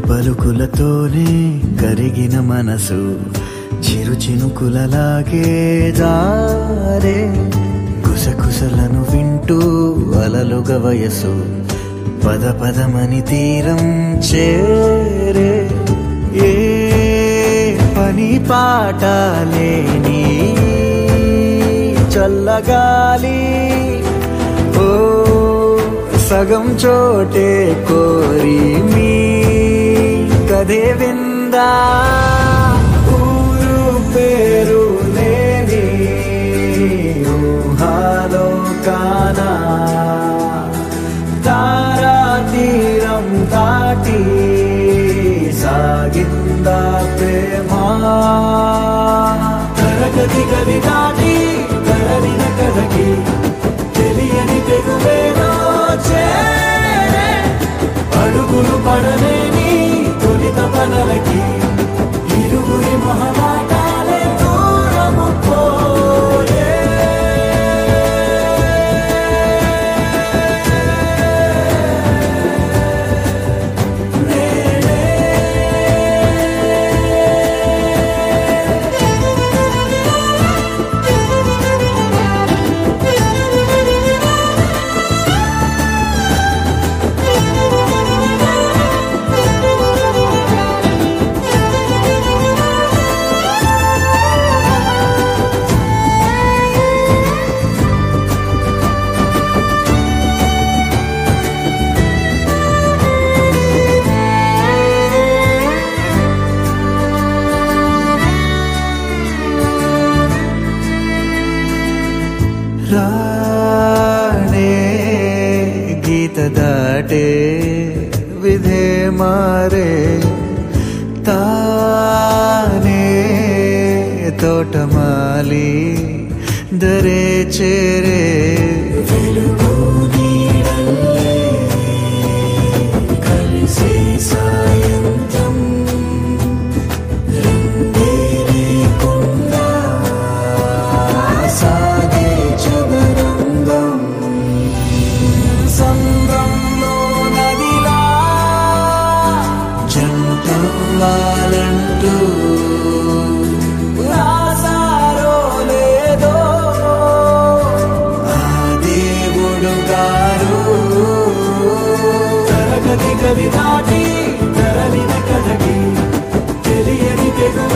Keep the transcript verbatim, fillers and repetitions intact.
పలుకులతోనే కరిగిన మనసు చిరు చినుకులలాగే జారే గుసగుసలను వింటూ అలలుగా వయసు పద పదమని తీరం చేరే ఏ పని పాట లేని చల్లగాలి ఓ సగం చోటే కోరి మీ కథే విందా ఊరు పేరు లేని ఊహాలో కానా తారా తీరం దాటి సాగిందా ప్రేమ తరగతి గది దాటి తరలిన కథకి తెలియని తెగువేదో చేరే అడుగులు పడలేని తొలిత పనలకి ఇరుగురి మొహమాటాలే దూరము పోయే రాణే గీత దాటే విధే మారే తానే తోటమాలి దరే చేరే వెలుగు నీడల్లే కలిసే సాయంత్రం రంగేరే కొండ సాగే చదరంగం సంద్రంలో నదిలా జంటవ్వాలంటూ రాసారో లేదో ఆ దేవుడు గారు తరగతి గది దాటి తరలిన కథకి తెలియని తెగు